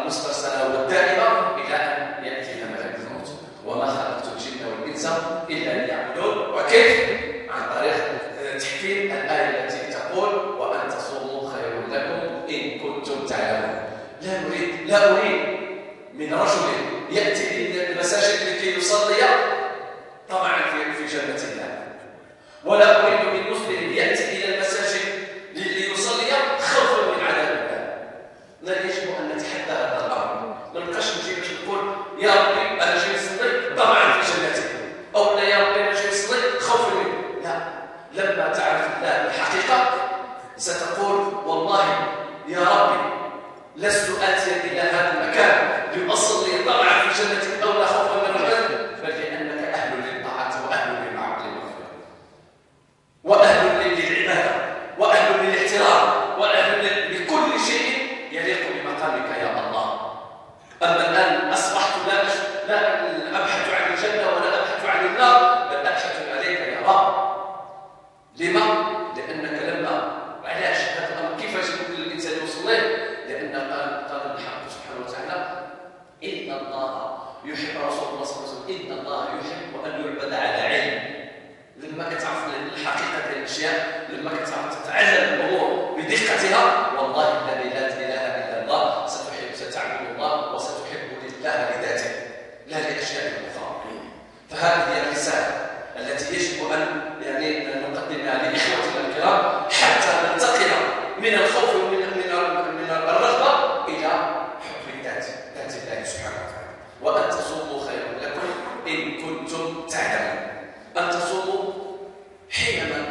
المسترسلة والدائمة إلى أن يأتينا ملك الموت. وما خلقت الجن والإنس إلا ليعبدون. وكيف؟ عن طريق تحكيم الآية التي تقول وأن تصوموا خير لكم إن كنتم تعلمون. لا أريد من رجل يأتي إلى المساجد لكي يصلي طمعا في جنة الله، ولا أريد من مسلم يأتي إلى المساجد ليصلي خوفا من عذاب الله. لا، يجب أن نتحدى هذا الأمر. ما نبقاش نجي نقول يا ربي أنا جاي نصلي طمعا في جنتك، أو لا يا ربي أنا جاي نصلي خوفا منك. لا، لما تعرف الله الحقيقة ستقول والله يا ربي لست آتيا إلى هذا المكان لأصلي طمعا في جنتك أو لا خوفا من العذاب، بل لأنك أهل للطاعة وأهل للمغفرة وأهل للعبادة وأهل للاحترام وأهل لكل شيء يليق بمقامك يا الله. أما الآن أصبحت لا أبحث عن الجنة ولا أبحث عن النار، بل أبحث عليك يا رب. لما؟ لأنك لما علاش هذا الأمر كيفاش يمكن للإنسان يوصل له؟ لأن قال الحق سبحانه وتعالى إن الله يحب رسول الله صلى الله عليه وسلم إن الله يحب أن يعبد على علم. لما كتعرف الحقيقة ديال الأشياء، لما كتعرف تتعلم الأمور بدقتها، والله الذي لا إله إلا الله ستعبد الله وستحب لله لذاته لا لأشياء أخرى. فهذه هي الرسالة التي يجب أن نقدمها لإخوتنا الكرام حتى ننتقل من الخوف ومن الرغبة إلى حب ذات الله سبحانه وتعالى. وأن تصوموا خير لكم إن كنتم تعلمون. أن تصوموا حينما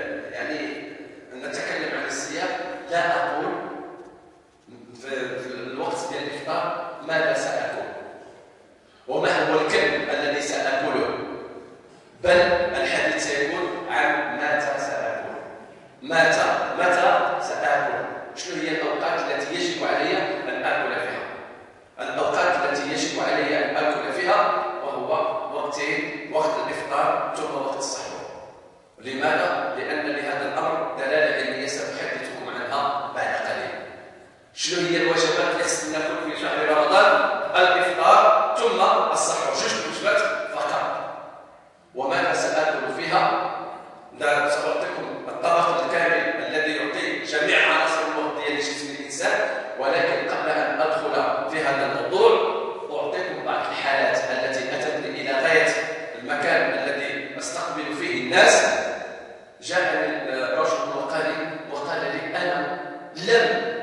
نتكلم عن الصيام لا أقول في الوقت ديال الإفطار ماذا سأكل وما هو الكلب الذي سأكله، بل الحديث سيكون عن متى سأكل. متى سأكل؟ شنو هي الأوقات التي يجب علي أن آكل فيها؟ الأوقات التي يجب علي أن آكل فيها وهو وقتين: وقت الإفطار ثم وقت السحور. لماذا؟ لأن لهذا الأمر دلالة علمية سأحدثكم عنها بعد قليل. شنو هي الوجبات اللي خصنا ناكل في شهر رمضان؟ الإفطار ثم السحور، جوج وجبات فقط. وماذا سآكل فيها؟ لا سأعطيكم الطبق الكامل الذي يعطي جميع عناصر الوقت ديال جسم الإنسان، ولكن قبل أن أدخل في هذا الموضوع أعطيكم بعض الحالات التي أتتني إلى غاية المكان الذي أستقبل فيه الناس. جاءني رجل وقال لي أنا لم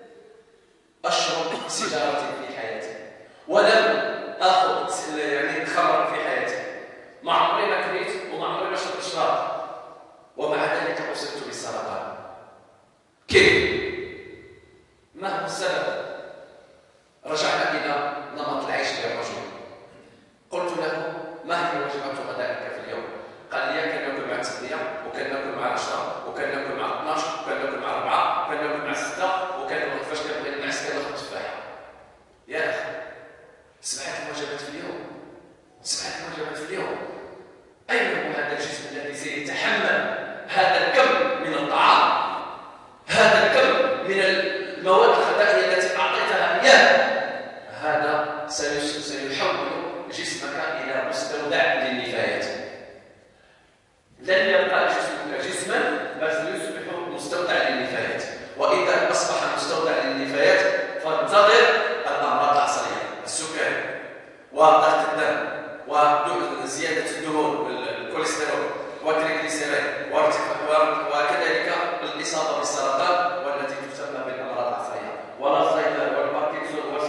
أشرب سيجارة في حياتي ولم أخذ خمر في حياتي، ما عمري ما كنيت وما عمري ما شربت شراب، ومع ذلك أصبت بالسرطان. كيف؟ ما هو السبب؟ رجعنا إلى نمط العيش للرجل. قلت له ما هي وجبات غدائك في اليوم؟ قال لي كان ناكل مع 9 وكان ناكل مع 10 وكان ناكل مع 12 وكان ناكل مع 4 وكان ناكل مع 6 وكان فاش كنبغي نعس كناخذ تفاحة. يا أخي 7 وجبات في اليوم، 7 وجبات في اليوم. أين هو هذا الجسم الذي سيتحمل هذا الكم من الطعام، هذا الكم من المواد الغذائية التي أعطيتها إياه؟ هذا سيحول جسمك إلى مستودع للنفايات. لن يبقى جسمك جسما بل سيصبح مستودع للنفايات، وإذا أصبح مستودع للنفايات فانتظر الأمراض العصرية: السكري وضغط الدم وزيادة الدهون، الكوليسترول والتريغليسيريد، وكذلك الإصابة بالسرطان والتي تسمى بالأمراض العصرية والألزهايمر والباركنسون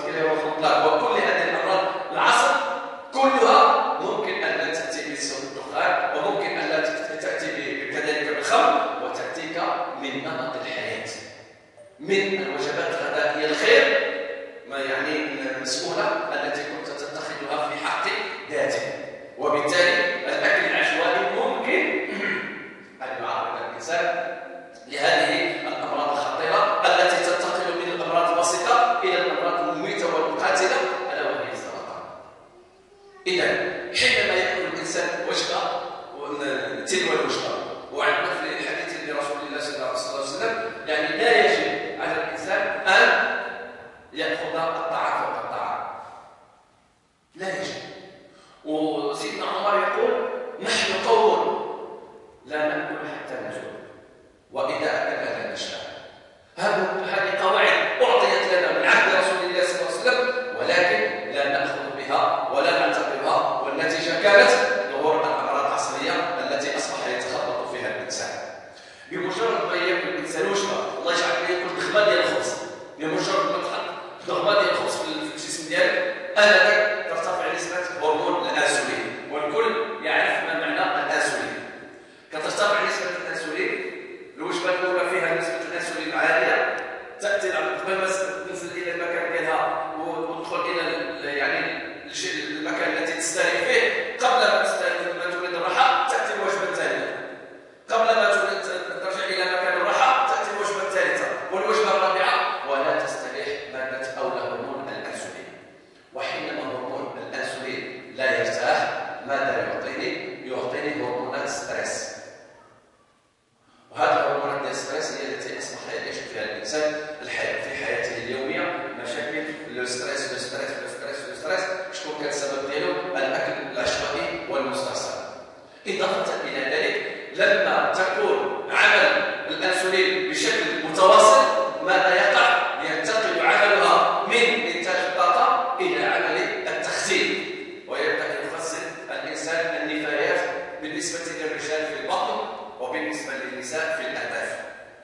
ضغمه ديال الخبز في الجسم ديالك انك ترتفع نسبه هرمون الانسولين، والكل يعرف ما معنى الانسولين. كترتفع نسبه الانسولين، الوجبه الاولى فيها نسبه الانسولين عاليه تاتي قبل ما تنزل الى المكان ديالها وتدخل الى يعني المكان الذي تستريح فيه، قبل ما تريد الراحه تاتي الوجبه الثانيه، قبل ما ترجع الى مكان الراحه تاتي الوجبه الثالثه والوجبه الرابعه، ولا تستريح ماده او هرمون الانسولين. وحينما هرمون الانسولين لا يرتاح، ماذا يعطيني هرمونات ستريس. وهذه الهرمونات ديال الستريس هي التي اصبح يعيش فيها الانسان في حياته اليوميه مشاكل الستريس. شكون كان السبب ديالو؟ الاكل العشوائي والمسترسل. اضافه الى ذلك، لما تكون عمل الانسولين بشكل متواصل، ماذا يقع؟ ينتقل عملها من انتاج الطاقه الى عمل التخزين، ويبدا يخزن الانسان النفايات بالنسبه للرجال في البطن وبالنسبه للنساء في الاهداف.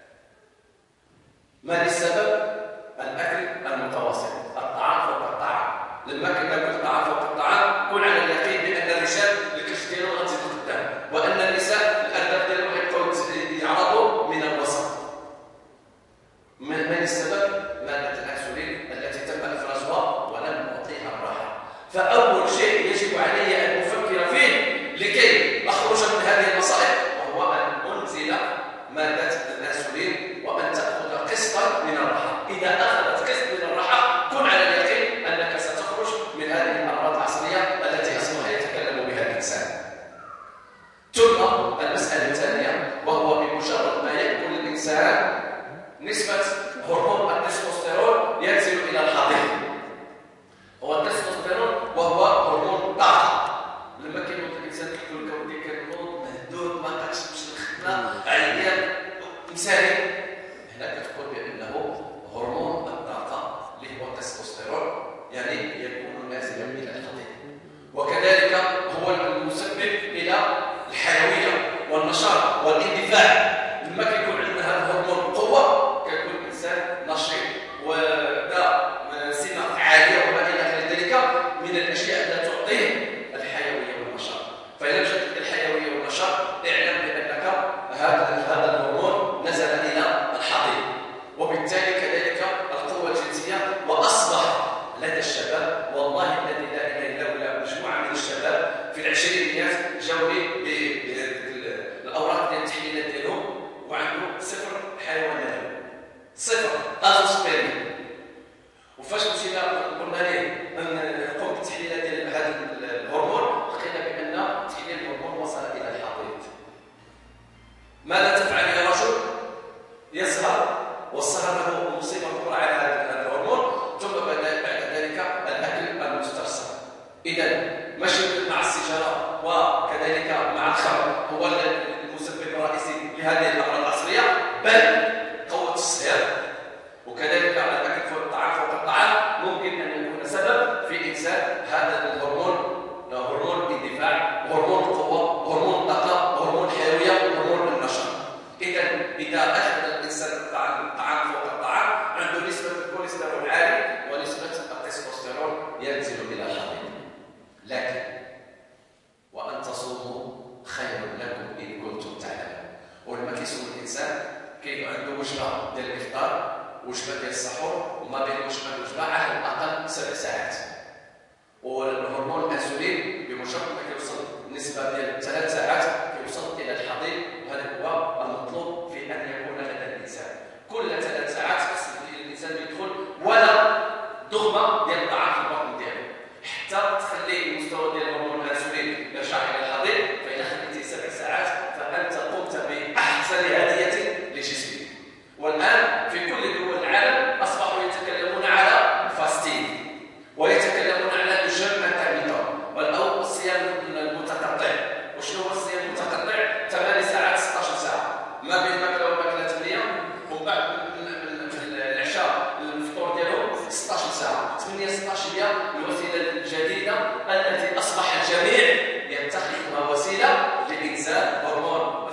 ما السبب؟ الاكل المتواصل، الطعام فوق الطعام. لما كنا ناكل الطعام فوق الطعام، كن على اليقين بان الرجال الكرش ديالو غتزيد قدام، وان النساء الاهداف ديالهم غيبقاو يعرضوا من الوسط. من السبب؟ ماده الانسولين التي تم افرازها ولم نعطيها الراحه. فاول شيء يجب علي ان افكر فيه لكي اخرج من هذه المصائب وهو ان انزل ماده الانسولين وان تاخذ قسطا من الراحه. اذا اخذت قسط من الراحه، كن على اليقين انك ستخرج من هذه الامراض العصريه التي اصبح يتكلم بها الانسان. ثم المساله الثانيه، وهو بمجرد ما ياكل الانسان نسبه هرمون التستوستيرون ينزل الى الحضيض. هو التستوستيرون وهو هرمون الطاقه. لما كينوض الانسان كيقول لك ودي كنوض مهدود، ما قادش نمشي للخدمه، عيان مسالي، هنا كتقول بانه هرمون الطاقه اللي هو التستوستيرون يعني يكون نازلا الى الحضيض، وكذلك هو المسبب الى الحيويه والنشاط والاندفاع. لما كيكون عندنا هذا الهرمون بقوه كيكون الانسان نشيط وذا سمه عاليه وما الى غير ذلك من الاشياء التي تعطيه الحيويه والنشاط. فاذا جات الحيويه والنشاط، اعلم بانك هذا الهرمون نزل الى الحضيض، وبالتالي كذلك القوه الجنسيه. واصبح لدى الشباب، والله الذي لا اله الا هو، مجموعه من الشباب في العشرينيات جاوني بالاوراق ديال التحليلات ديالهم وعنده صفر حيوانات، صفر ازوسبيرمي. وفاش مشينا قلنا ليه نقوم بالتحليلات ديال هذا الهرمون، لقينا بان تحليل الهرمون وصل الى الحضيض. ماذا تفعل يا رجل؟ يسهر، والسهر له مصيبه كبرى على هذا الهرمون. ثم بعد ذلك الاكل المسترسل. اذا ماشي مع السيجاره وكذلك مع الخمر هو المسبب الرئيسي لهذه الامراض العصريه، بل قوه الصيام وكذلك الاكل فوق الطعام ممكن ان يكون سبب في انزال هذا الهرمون، هرمون الاندفاع، هرمون القوه، هرمون الطاقه، هرمون الحيويه، هرمون النشاط. اذا اخذ الانسان الطعام فوق الطعام، عنده نسبه الكوليسترول عالي ونسبه التستوستيرون ينزل الى الحضيض. لكن وان تصوموا خير لكم ان كنتم تعلمون. ولما كيصوم الانسان كيبقى عنده وجبه ديال الافطار، وجبه ديال السحور، وما بين وجبه وجبه على الاقل 7 ساعات. والهرمون الانسولين بمجرد ما كيوصل النسبه ديال 3 ساعات كيوصل الى الحضيض، وهذا هو المطلوب في ان يكون لدى الانسان. كل 3 ساعات خص الانسان يدخل ولا ضغمه ديال الطعام في البطن ديالو، حتى تخلي المستوى ديال الهرمون الانسولين يرجع الى الحضيض. فاذا خليتيه 7 ساعات فانت قمت باحسن هديه لجسمك. والان في كل دول العالم اصبحوا يتكلمون على فاستين، ويتكلمون على الجيم انترميتون او الصيام المتقطع. وشنو هو الصيام المتقطع؟ 8 ساعات 16 ساعه، ما بين ماكله وماكله 8، ومن بعد العشاء الفطور ديالهم 16 ساعه. 8 16 هي الوسيله الجديده التي اصبح الجميع يتخذها وسيله لانزال هرمون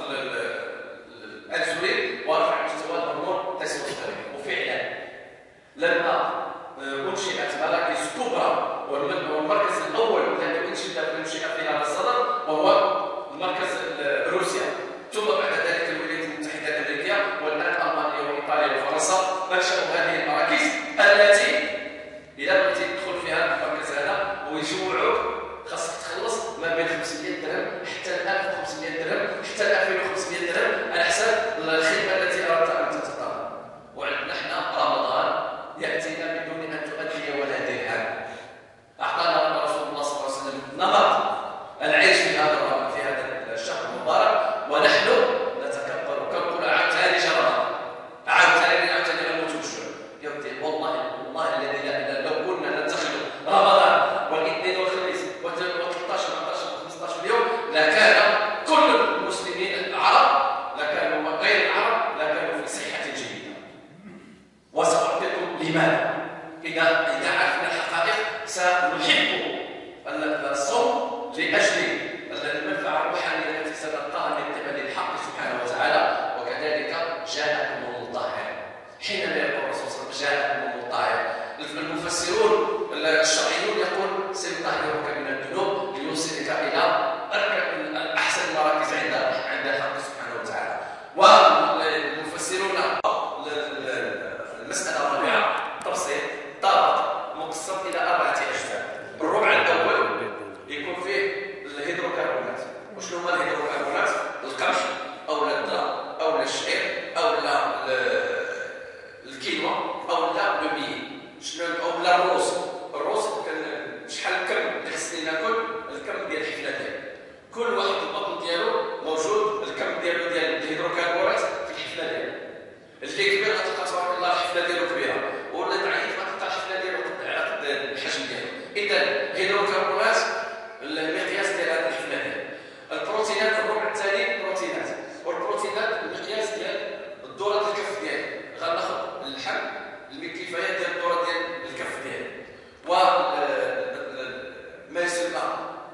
الانسولين ورفع مستوى الهرمون التستوستيرون. وفعلا لما أنشئت مراكز كبرى، والمركز الأول الذي أنشئ في هذا الصدد وهو مركز روسيا، ثم بعد ذلك الولايات المتحدة الأمريكية، والآن ألمانيا وإيطاليا وفرنسا نشأوا هذه المراكز التي إذا بغيتي تدخل فيها المركز هذا ويجوعوك خاصك تخلص ما بين 500 درهم حتى 1500 درهم حتى 2500 درهم على حساب الخدمة التي أردت أن تتطلب. وعندنا حنا رمضان يأتينا بدون أن تؤدي ولا درهم. أعطانا رسول الله صلى الله عليه وسلم نمط العيش في هذا الشهر المبارك، ونحن نتكبر كنقول عام ثاني جاء رمضان، عام ثاني نموت بالجوع. يبدي والله الذي لا اله الا لو كنا نتخذ رمضان والاثنين والخميس و13 و15 اليوم لكان كل المسلمين العرب لكانوا وغير العرب لكانوا في صحة جيدة. وسأعطيكم لماذا. إذا عرفنا الحقائق سنحب الصوم لأجل المنفعة الروحانية التي سنلقاها من قبل الحق سبحانه وتعالى. وكذلك جاءكم المطهر، حينما يقول الرسول صلى الله عليه وسلم جاءكم المطهر، المفسرون الشرعيون يقول سيطهرك من الذنوب ليوصلك إلى أحسن المراكز عند الحق سبحانه وتعالى. والمفسرون المسألة الرابعة تفصيل طابق مقسم إلى 4 أجزاء. الربع الأول يكون فيه الهيدروكربونات. وشنو هما الهيدروكربونات؟ القمح أو الذرة أو الشعير أو الكينوا أو الميل، شنو أو الرز. الرز كان شحال الكم اللي خصني ناكل، الكم ديال الحفلة ديالو، كل واحد البطن ديالو موجود الكم ديالو ديال الهيدروكربونات في الحفلة ديالو. اللي كبير غتلقى تبارك الله الحفلة ديالو كبيرة، ولا ضعيف غتلقى الحفلة ديالو على قد الحجم ديالو. إذا الهيدروكربونات المقياس ديال هذه الحفلة ديالو. البروتينات الربع الثاني البروتينات، والبروتينات المقياس ديال الدورة الكف ديالو. غناخذ اللحم الكفاية ديال الدورة ديال الكف ديالو. وما يسمى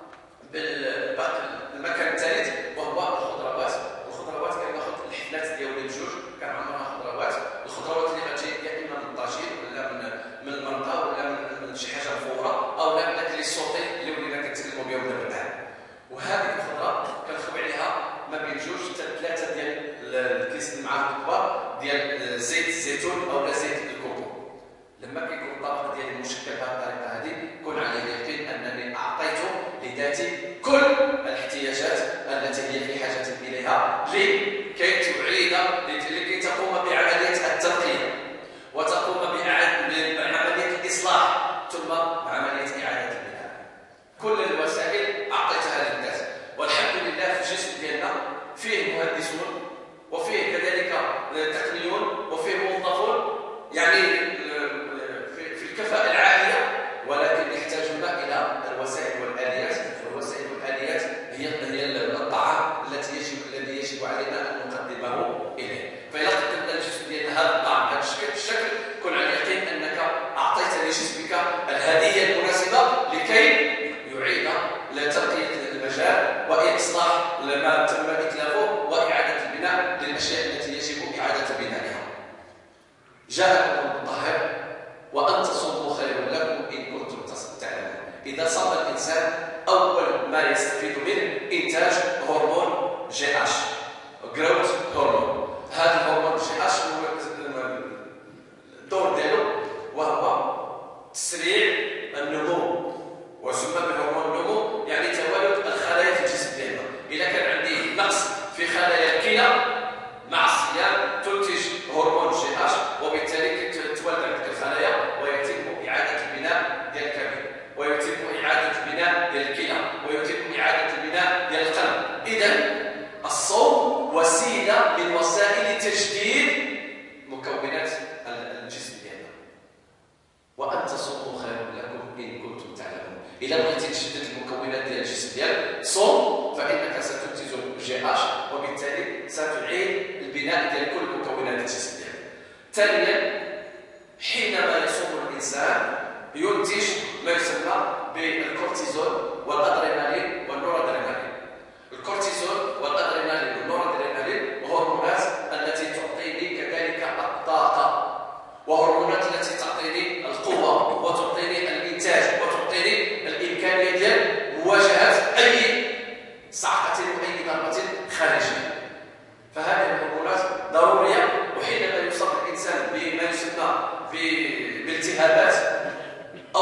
بالمكان الثالث وهو الخضروات. الخضروات كناخذ الحفلات ديالو بجوج كنعمرها خضروات. الخضروات اللي غتجي يا اما من الطاجين ولا من المرقه ولا من شي حاجه مفوره او لا من داك لي صوتي اللي ولينا كنتكلموا بهم دابا. وهذه الخضره كنخوي عليها ما بين 2 حتى 3 ديال الكيس المعالق الكبار ديال زيت الزيتون او زيت الكوكو. لما كيكون الطبق ديالي مشكل بهذه الطريقه هذه كن على اليقين انني اعطيت لذاتي كل الاحتياجات التي هي في حاجه اليها لكي تعيد لكي تقوم بعمليه التنقيه وتقوم بعمليه الاصلاح ثم بعمليه اعاده البناء. كل الوسائل اعطيتها للذات، والحمد لله في الجسم ديالنا فيه مهندسون وفيه كذلك تقنيون وفيه موظفون يعني في الكفاءة العالية، ولكن يحتاجون إلى الوسائل والآليات. والوسائل والآليات هي الطعام الذي يجب علينا أن نقدمه إليه. فإذا قدمنا للجسم ديالنا هذا الطعام بهذا الشكل كن على اليقين أنك أعطيت لجسمك الهدية المناسبة لكي يعيد لتنقية المجال وإصلاح ما تم إتلافه وإعادة البناء للأشياء التي يجب إعادة بنائها. جاءكم المطهر وأن تصوموا خير لكم إن كنتم تعلمون. إذا صام الإنسان أول ما يستفيد منه إنتاج هرمون GH growth هرمون. هذا الهرمون GH هو الدور ديالو وهو تسريع النمو، وسمى بالهرمون النمو يعني توالد الخلايا في الجسم ديالنا. إذا كان عندي نقص في خلايا الكلى مع الصيام تنتج هرمون GH، وبالتالي تتولد عندك الخلايا ويتم إعادة البناء ديال الكبد ويتم إعادة البناء ديال الكلى ويتم إعادة البناء ديال القلب. إذا الصوم وسيلة من وسائل تجديد مكونات الجسم ديالنا. وأن تصوموا خير لكم إن كنتم تعلمون. إذا بغيتي تجدد المكونات ديال الجسم ديالك صوم، فإنك ستنتج GH وبالتالي ستعيد البناء ديال كل مكونات الجسم ديالك. ثانيا، حينما يصوم الإنسان ينتج ما يسمى بالكورتيزول والأدرينالين والنورادرينالين. الكورتيزول والأدرينالين والنورادرينالين هرمونات التي تعطيني كذلك الطاقة وهرمونات التي تعطيني القوة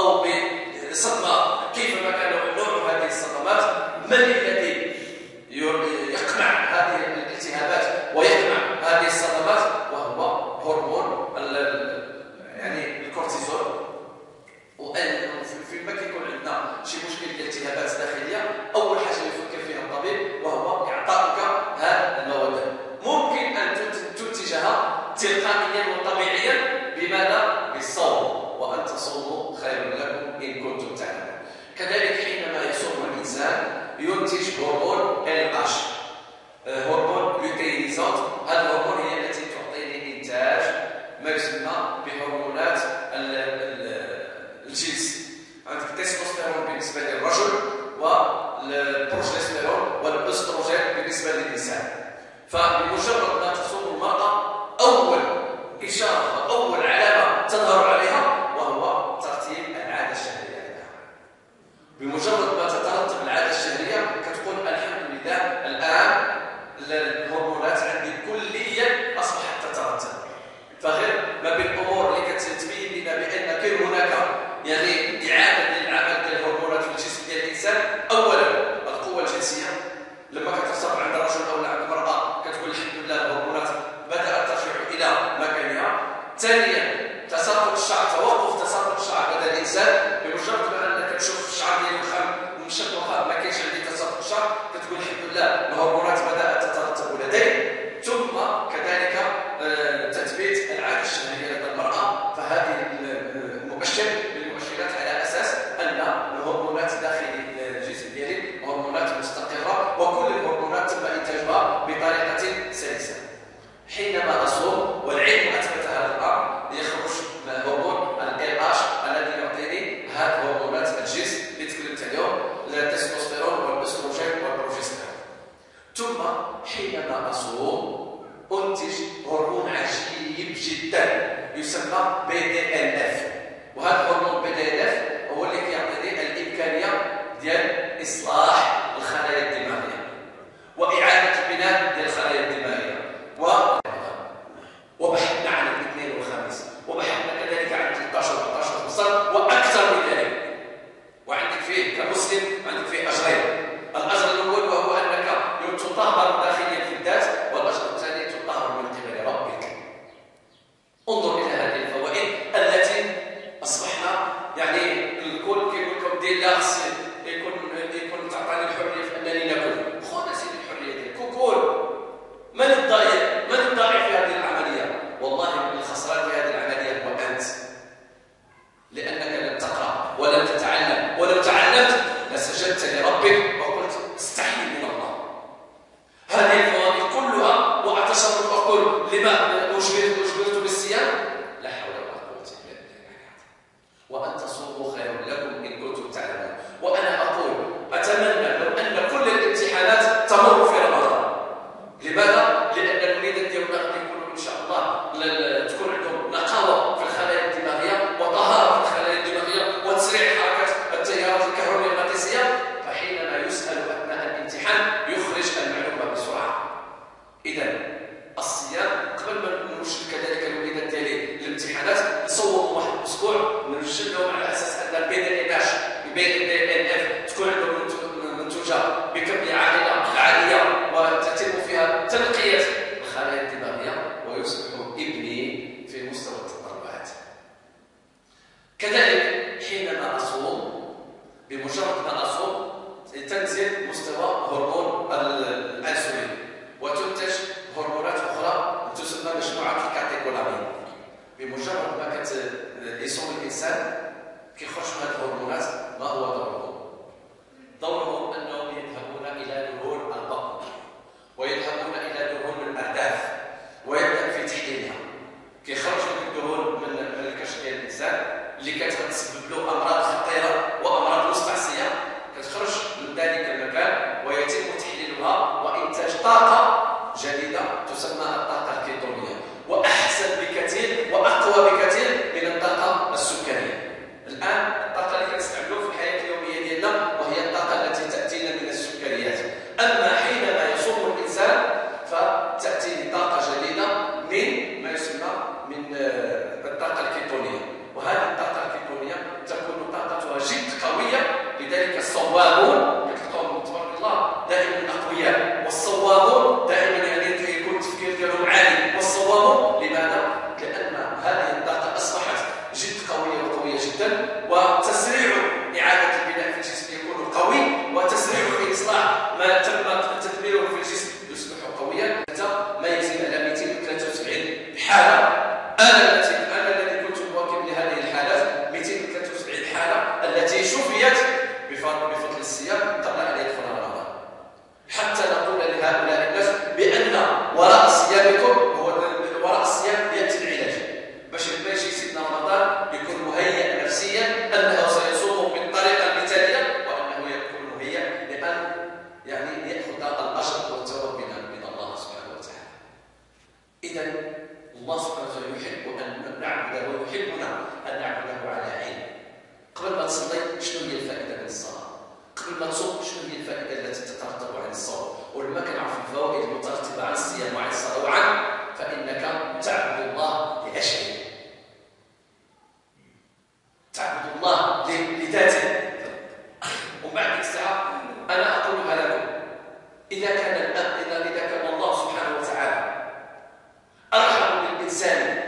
أو بصدمة كيفما كان نوع هذه الصدمات، من الذي يقمع هذه الالتهابات ويقمع هذه الصدمات؟ وهو هرمون يعني الكورتيزول. وفي ما كيكون عندنا شي مشكل ديال التهابات داخليه، اول حاجه يفكر فيها الطبيب وهو اعطائك هذه المواد. ممكن ان تنتجها تلقائيا وطبيعيا. بماذا؟ بالصوم، وان تصوموا خير لكم ان كنتم تعلمون. كذلك حينما يصوم الانسان ينتج هرمون LH، هرمون لوتينيزانت. هذا الهرمون هي التي تعطيني انتاج ما يسمى بهرمونات الجنس. عندك التستوستيرون بالنسبه للرجل، والبروجستيرون والاستروجين بالنسبه للنساء. فبمجرد ما تصوم المراه، اول اشاره اول علامه تظهر عليها وهو ترتيب العاده الشهريه عندها. بمجرد ما تترتب العاده الشهريه كتقول الحمد لله الان الهرمونات عندي كليا اصبحت تترتب. فغير ما بين الامور اللي كتبين لنا بان كاين هناك يعني اعاده للعمل ديال الهرمونات في الجسم ديال الانسان. اولا القوه الجنسيه، لما كترتفع عند الرجل او عند المراه كتقول الحمد لله الهرمونات بدات ترجع الى مكانها. ثانيا تساقط الشعر، توقف تساقط الشعر لدى الانسان. بمجرد ما انك تشوف الشعر ديالو خام ومشات وخام ما كاينش عندي تساقط الشعر، كتقول الحمد لله الهرمونات بدات تترتب لدي. ثم كذلك تثبيت العاده الشهريه لدى المراه. فهذه المؤشر من المؤشرات على اساس ان الهرمونات داخل الجسم ديالي هرمونات مستقره، وكل الهرمونات تم انتاجها بطريقه سلسه. حينما اصوم والعلم اثبت هذا الامر، يخرج هرمون LH الذي يعطيني هذه هرمونات الجنس اللي تكلمت عليهم، التستوستيرون والاستروجين والبروجستيرون. ثم حينما اصوم انتج هرمون عجيب جدا يسمى BDNF. وهذا الهرمون BDNF هو اللي كيعطيني الامكانيه ديال اصلاح الخلايا الدماغيه واعاده البناء ديال الخلايا الدماغيه. وبحثنا عن الاثنين والخميس، وبحثنا كذلك عن 13 و14 وصل واكثر من ذلك. وعندك فيه كمسلم عندك فيه اجرين. الاجر الاول وهو انك تطهر داخليا في الذات، والاجر الثاني تطهر من قبل ربك. انظر الى هذه الفوائد التي اصبحنا يعني الكل كيقول لكم دير لا خصني يكون تعطيني الحريه في انني ناكل. خذ سيدي الحريه ديالك وكل. من الضائع في هذه العمليه؟ والله الخسران في هذه العمليه هو انت، لانك لم تقرا ولم تتعلم. ولو تعلمت لسجدت لربك وقلت استحي من الله. هذه الفوائد كلها واعتصم واقول لما اجبرت بالصيام؟ لا حول ولا قوه الا بالله. وان تصوموا خير لكم ان كنتم تعلمون. وانا اقول اتمنى لو ان كل الامتحانات تمر في رمضان. لماذا؟ لان الوليدات ديالنا غادي يكونوا ان شاء الله تكون عندهم نقاوه في الخلايا الدماغيه وطهاره في الخلايا الدماغيه وتسريع حركه التيارات الكهرومغناطيسيه. فحينما يسال اثناء الامتحان يخرج المعلومه بسرعه. اذا الصيام قبل ما نرشد كذلك الوليدات ديالي الامتحانات نصوموا واحد الاسبوع نرشد لهم على اساس ان BDNF تكون عندهم منتوجه بكميه عاليه وتتم فيها تنقيه الخلايا الدماغيه ويصبح ابني في مستوى التطلعات. كذلك حينما اصوم، بمجرد ما اصوم تنزل مستوى هرمون الانسولين وتنتج هرمونات اخرى تسمى مجموعه الكاتيكولامين. بمجرد ما يصوم الانسان كيخرج هذه الهرمونات. ما هو دورهم؟ دورهم انهم يذهبون الى دهون البطن ويذهبون الى دهون الارداف ويبدا في تحليلها. كيخرج لك الدهون من الكشف ديال الانسان اللي كتسبب له امراض خطيره وامراض مستعصيه، كتخرج من ذلك المكان ويتم تحليلها وانتاج طاقه جديده تسمى الطاقه الكيتونيه، واحسن بكثير واقوى بكثير من الطاقه السكريه. الان الطاقه اللي كنستعملوها في الحياه اليوميه ديالنا وهي الطاقه التي تاتينا من السكريات. اما حينما يصوم الانسان فتاتيه طاقه جديده من ما يسمى من الطاقه الكيتونيه. وهذه الطاقه الكيتونيه تكون طاقه وتسريع إعادة البناء في الجسم يكون قوي، وتسريع إصلاح ما تم تدميره في الجسم يصبح قويا. ما يزيد على 273 حالة. أنا الذي كنت مواكب لهذه الحالات 273 حالة التي شفيت بفضل الصيام قبل أن يدخل رمضان، حتى نقول لهؤلاء الناس بأن وراء صيامكم وراء الصيام يأتي العلاج، باش لما يجي سيدنا رمضان يكون مهيئ نفسيا أنه سيصوم بالطريقة المثالية، وأنه يكون مهيئ لأن يأخذ الأجر والثواب من الله سبحانه وتعالى. إذا الله سبحانه وتعالى يحب أن نعبده ويحبنا أن نعبده على علم. قبل ما تصلي شنو هي الفائدة من الصلاة؟ قبل ما تصوم شنو هي الفائدة التي تترتب عن الصوم؟ ولما كنعرف الفوائد المترتبة عن الصيام وعن الصلاة فإنك تعبد الله لأجله، تعبد الله لذاته. وبعد ذلك الساعة أنا أقولها لكم، إذا كان الله سبحانه وتعالى أرحم بالإنسان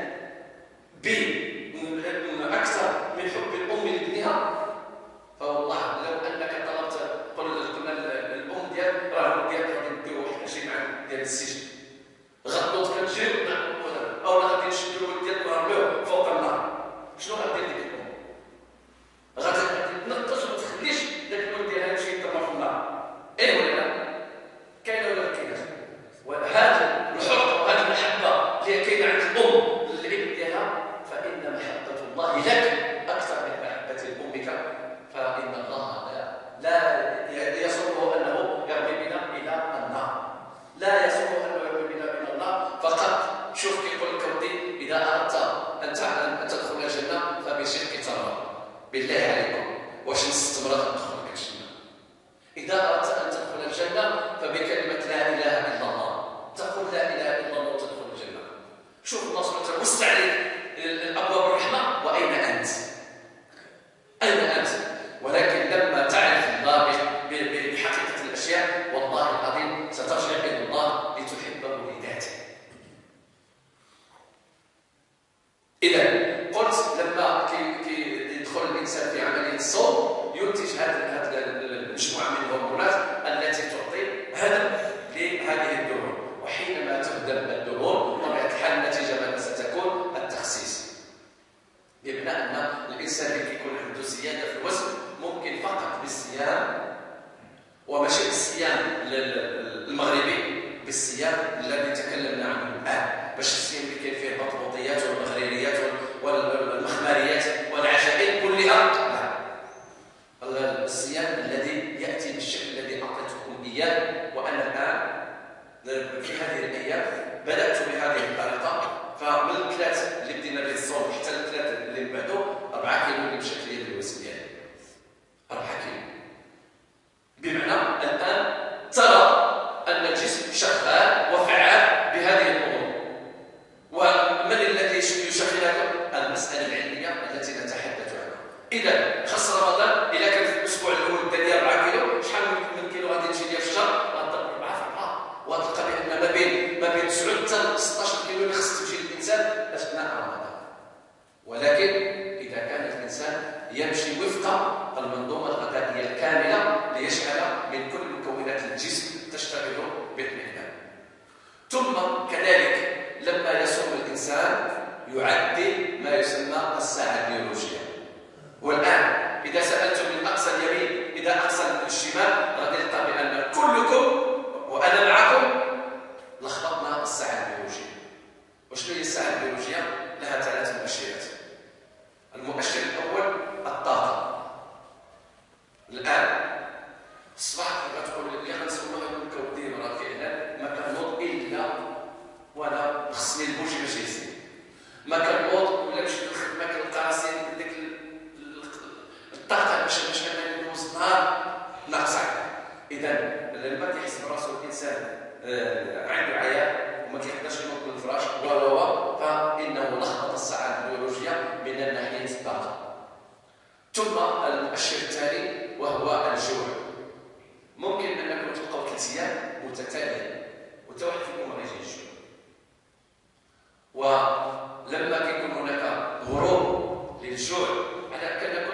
أكثر من حب الأم لابنها، فوالله لو أنك طلبت قلنا الأم ديال راه ديالك غادي نديرو واحد 20 عام ديال السجن، غدوط كتجيب أو غادي نشدو الولد ديالك ونرميوه فوق النار، شنو غادير ديك الأم؟ غادي تنقص وما تخليش داك الولد ديالها يمشي يترمى في النار. إيه ولا لا؟ كاينة ولا ما كايناش؟ وهذا الحب وهذه المحبة اللي كاينة عند الأم للابن ديالها، فإن محبة الله لك أكثر من محبة لأمك، فإن الله لا يسره أنه يرمي بنا إلى النار، لا يسره أنه يرمي بنا إلى النار فقط. شوف كيقول الكردي: إذا أردت أن تدخل الجنة فبشق تمرة. بالله عليكم واش نص تمرة تدخل لك الجنة؟ إذا أردت أن تدخل الجنة فبكلمة لا إله إلا الله، تقول لا إله إلا الله وتدخل الجنة. شوف الله سبحانه وتعالى وسع عليك الأبواب الرحمة، وأين أنت؟ أين أنت؟ ولكن لما تعرف الله بحقيقة الأشياء والله العظيم سترجع إلى الله لتحبه لذاته. إذا قلت لما يدخل الإنسان في عملية الصوم ينتج هذه المجموعة من الهرمونات التي تعطي هدف لهذه الدهون، وحينما تهدم الدهون بطبيعة الحال النتيجة ماذا ستكون؟ التخسيس. بمعنى أن الإنسان اللي يكون عنده زيادة في الوزن ممكن فقط بالصيام، وماشي بالصيام المغربي، بالصيام الذي تكلمنا عنه الآن، باش الصيام اللي كاين فيه البطبوطيات والمغريريات والمخماريات والعجائب كلها، لا، الصيام الذي يأتي بالشكل الذي أعطيتكم إياه. وأنا الآن في هذه الأيام بدأت بهذه الطريقة، فمن الثلاث اللي بدينا به الصوم حتى الثلاث اللي من بعده 4 كيلو اللي بشكل يدوي الوزن ديالي 4 كيلو. بمعنى الآن ترى أن الجسم شغال وفعال بهذه الأمور. ومن الذي يشغلكم؟ المسألة العلمية التي نتحدث عنها. إذا خص رمضان إذا كان في الأسبوع الأول ديال 4 كيلو، شحال من كيلو غادي تجي لي في الشهر؟ غنضرب 4 في 4، وتلقى بأن ما بين 9 حتى 16 كيلو اللي خص تمشي للإنسان أثناء رمضان. ولكن إذا كان الإنسان يمشي وفق المنظومة الغذائية الكاملة ليجعل من كل مكونات الجسم تشتغل باطمئنان. ثم كذلك لما يصوم الإنسان يعدل ما يسمى الساعة البيولوجية. والآن إذا سألتم من أقصى اليمين إلى أقصى الشمال غادي تلقى بأن كلكم وأنا معكم لخبطنا الساعة البيولوجية. وشنو هي الساعة البيولوجية؟ لها 3 مؤشرات. المؤشر الأول الطاقة. الآن الصباح كتقول لي غنصوم هذوك كودين راه فعلا ما كنوض إلا وأنا خصني البوجي باش يزيد، ما كنوض ولا نمشي للخدمة كنلقى راسي ديك الطاقة باش أنا نوصل النهار ناقصة. إذا لما كيحس براسو الإنسان عنده عيا وما كيقدرش ينوض من الفراش فإنه لخبط الساعة البيولوجية من ناحية الطاقة. ثم المؤشر الثاني وهو الجوع. ممكن أنكم تلقاو 3 أيام متتالية وحتى واحد فيكم ما يجي الجوع. ولما كيكون هناك هروب للجوع كأنكم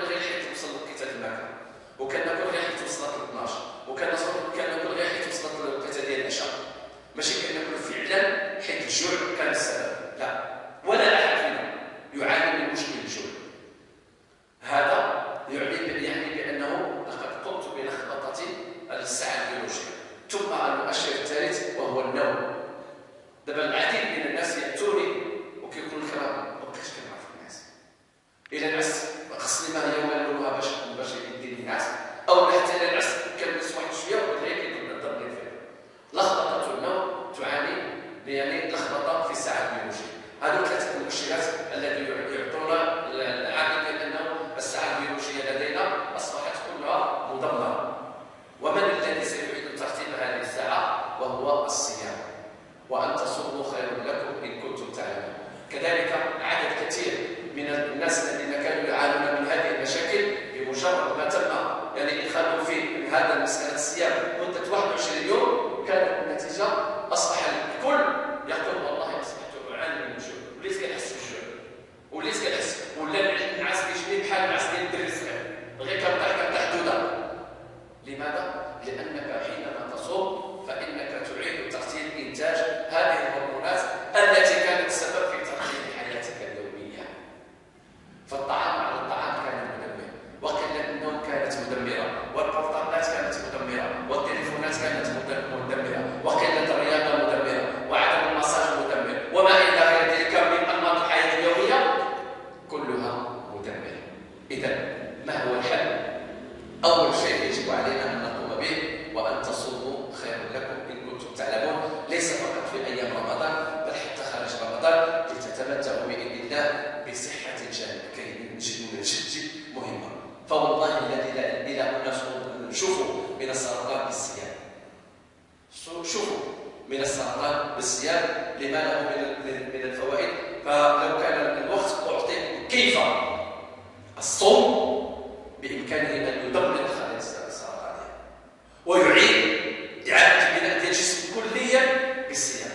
هذا مسألة الصيام مدة 21 يوم، كانت النتيجة أصبح الكل يقول والله أصبحت أعاني من الجوع، وليت كنحس بالجوع، وليت كنحس ولا النعاس كيجيني بحال النعاس ديال الدري الصغير، غير كنطيح دوده. لماذا؟ لأنك حينما تصوم فإنك تعيد ترتيب إنتاج هذه الهرمونات التي كانت السبب في ترتيب حياتك اليومية. فالطعام على الطعام كان مدمر، وقلة النوم كانت مدمرة، والبورتابلات كانت مدمرة، والتليفونات كانت مدمرة، وقلة الرياضة مدمرة، وعدم المساج مدمر، وما إلى غير ذلك من أنماط الحياة اليومية كلها مدمرة. إذن ما هو الحل؟ أول شيء يجب علينا أن نقوم به وأن تصوموا خير لكم إن كنتم تعلمون، ليس فقط في أيام رمضان بل حتى خارج رمضان، لتتمتعوا بإذن الله بصحة جد مهمة. فوالله الذي لا إله إلا هو شوفوا من السرطان بالصيام، شوفوا من السرطان بالصيام لما له من الفوائد. فلو كان الوقت أعطيكم كيف الصوم بإمكانه أن يدمر الخلايا السرطانية ويعيد إعادة بناء الجسم كليا بالصيام.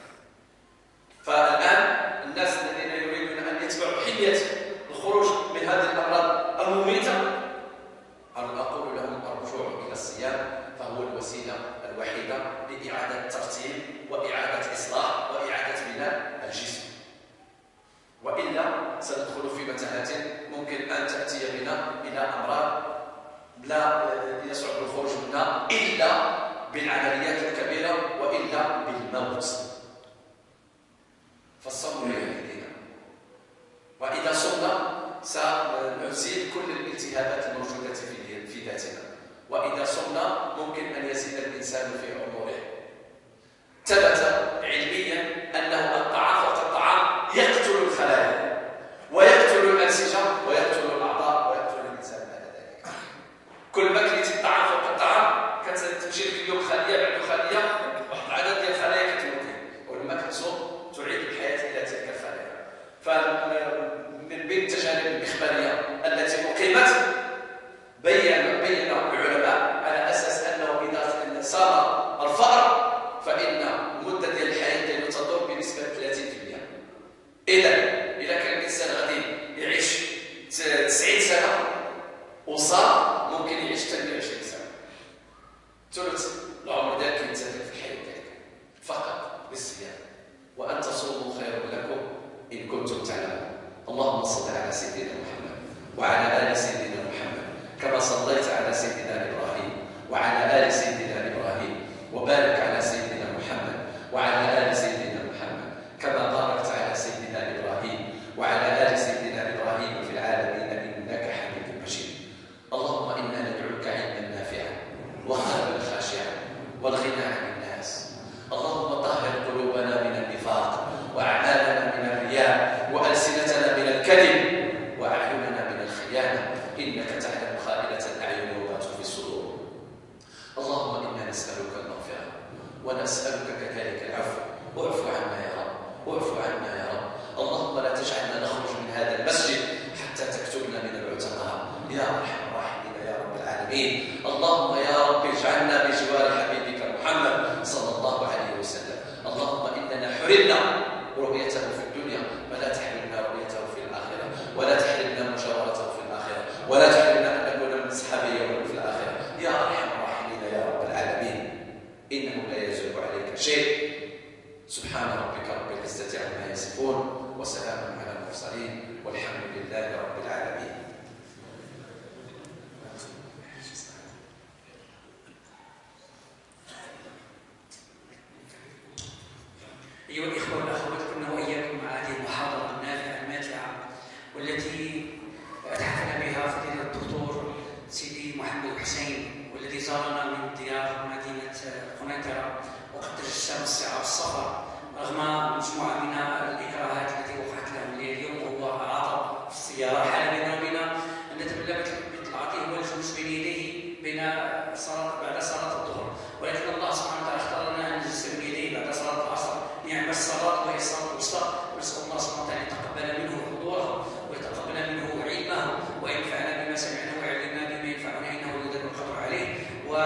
فالآن الناس الذين يريدون أن يتبعوا حمية الخروج من هذه الأمراض المميتة أقول لهم الرجوع إلى الصيام، فهو الوسيلة الوحيدة لإعادة ترتيب وإعادة إصلاح وإعادة بناء الجسم. وإلا سندخل في متاهات ممكن أن تأتي بنا إلى أمراض لا يصعب الخروج منها إلا بالعمليات الكبيرة وإلا بالموت. فالصوم لا يهدينا، وإذا صمنا سنزيل كل الالتهابات الموجودة في ذاتنا، وإذا صمنا ممكن أن يزيد الإنسان في عمره. ثبت علميا أنه الطعام فقط الطعام يقتل الخلايا ويقتل الأنسجة ويقتل الأعضاء ويقتل الإنسان بعد ذلك. كل ما كليتي الطعام فوق الطعام كتمشي لك اليوم خلية بعد خلية، واحد العدد ديال الخلايا كتموتي، ولما كتصوم تعيد الحياة إلى تلك الخلايا. فمن بين التجارب الإخبارية التي أقيمت بين العلماء على أساس أنه إذا صار الفأر فإن المدة ديال الحياة ديالو تدور بنسبة 30%. إذا كان الإنسان غادي يعيش 90 سنة وصار ممكن يعيش 28 سنة، ثلث العمر ديالك يتزاد في الحياة ديالك فقط بالصيام. وأن تصوموا خير لكم إن كنتم تعلمون. اللهم صل على سيدنا محمد وعلى آل سيدنا محمد كما صليت على سيدنا إبراهيم وعلى آل سيدنا إبراهيم، وبارك على سيدنا محمد وعلى آل سيدنا محمد كما باركت على سيدنا إبراهيم وعلى آل سيدنا إبراهيم في العالمين إنك حميد مجيد. اللهم إنا ندعوك علما نافعا وقلبا خاشعا والغنى عن الناس. اللهم طهر قلوبنا من النفاق وأعمالنا من الرياء وألسنتنا من الكذب وأعيننا من الخيانة، إنك تعلم خائنة الأعين وما تخفي الصدور. اللهم إنا نسألك المغفرة ونسألك كذلك العفو، واعف عنا يا رب، واعف عنا يا رب. اللهم لا تجعلنا نخرج من هذا المسجد حتى تكتبنا من العتقاء يا أرحم الراحمين يا رب العالمين. اللهم يا رب اجعلنا بجوار حبيبك محمد صلى الله عليه وسلم. اللهم إننا حرمنا رؤيته في الدنيا فلا تحرمنا رؤيته في الآخرة، ولا تحرمنا مجاورته في الآخرة، ولا تحرمنا أن نكون من أصحابه يوم في الآخرة يا أرحم الراحمين يا رب العالمين. إنه لا يزول عليك شيء. سبحان ربك رب العزة عما يصفون وسلام على المرسلين والحمد لله رب العالمين. أيها الإخوة والأخوات، كنا وإياكم مع هذه المحاضرة النافعة الماتعة والتي أتحفنا بها فضيلة الدكتور سيدي محمد الحسين، والذي زارنا من ديار مدينة قنيطرة وقد تجسم الساعة والسفر رغم مجموعة من الإكراهات التي وقعت لهم اليوم، وهو عطب في السيارة. حال بيننا وبين أن نتبلى مثل العطي هو الجلوس بين يديه بعد صلاة الظهر، ولكن الله سبحانه وتعالى اختار لنا أن نجلس بين يديه بعد صلاة العصر. نعم الصلاة وهي الصلاة الوسطى، ونسأل الله سبحانه وتعالى أن يتقبل منه حضوره ويتقبل منه علمه وينفعنا بما سمعنا ويعلمنا بما ينفعنا إنه ولي القدر عليه.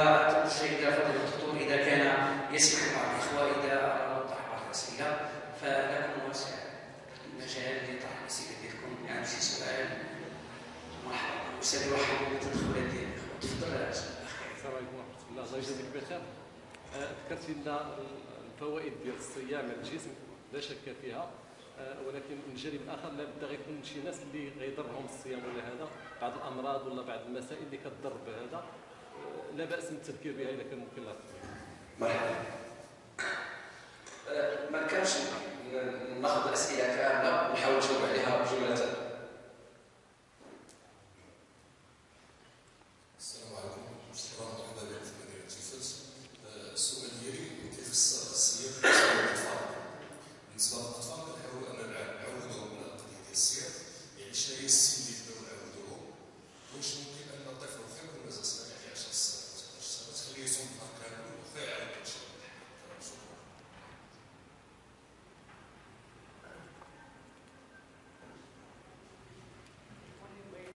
وسنرحب بالتدخلات ديال الاخوه. تفضل الاخ. السلام عليكم ورحمه الله. الله يجزيك بخير. ذكرتي لنا الفوائد ديال الصيام على الجسم لا شك فيها، ولكن من الجانب الاخر لابد غيكون شي ناس اللي غيضرهم الصيام ولا هذا بعض الامراض ولا بعض المسائل اللي كتضر بهذا، لا باس من التذكير بها اذا كان ممكن. مرحبا. ما كانش ناخذ اسئله كامله ونحاول نجاوب عليها بجمله